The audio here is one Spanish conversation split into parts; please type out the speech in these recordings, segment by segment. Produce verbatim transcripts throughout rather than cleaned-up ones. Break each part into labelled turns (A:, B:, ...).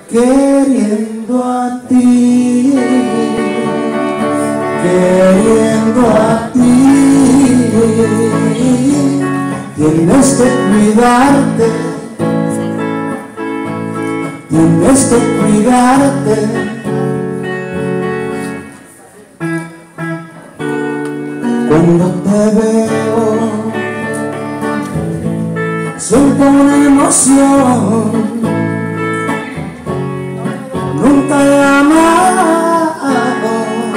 A: queriendo a ti, queriendo a ti, tienes que cuidarte, tienes que cuidarte. Cuando te veo, siento una emoción. Nunca he amado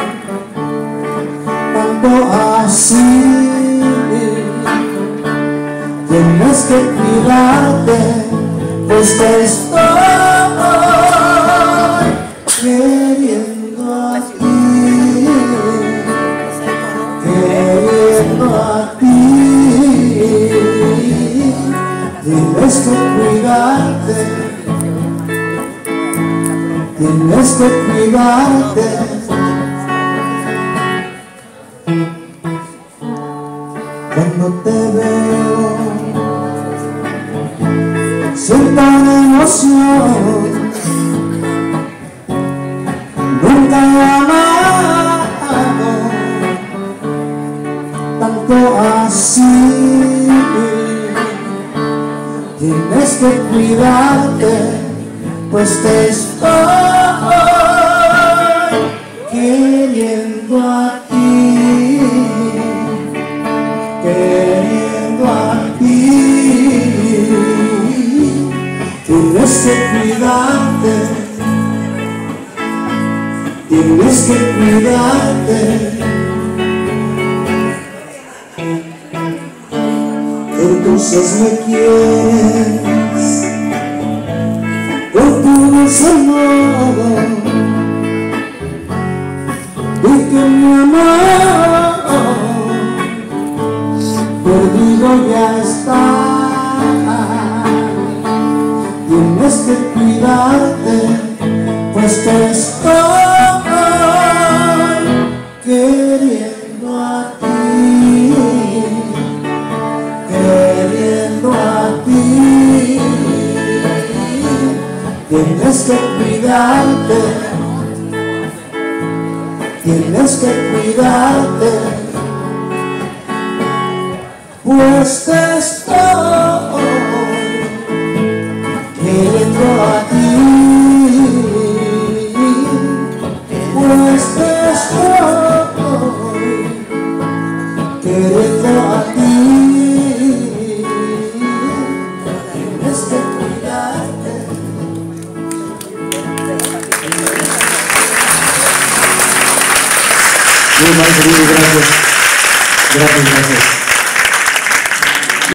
A: tanto así. Tienes que cuidarte, pues te estoy queriendo a ti, queriendo a ti. Tienes que cuidarte, tienes que cuidarte. Cuando te veo, siento una emoción. Nunca he amado tanto así. Tienes que cuidarte, pues te estoy queriendo a ti, queriendo a ti. Tienes que cuidarte, tienes que cuidarte. Entonces me quieres con tu dulce amor, y que mi amor perdido ya está. Tienes que cuidarte, pues te estoy queriendo a ti, queriendo a ti. Tienes que cuidarte, tienes que cuidarte, pues te estoy queriendo a ti, pues te estoy queriendo a ti. Tienes que cuidarte. Muy mal, querido, gracias. Gracias, gracias.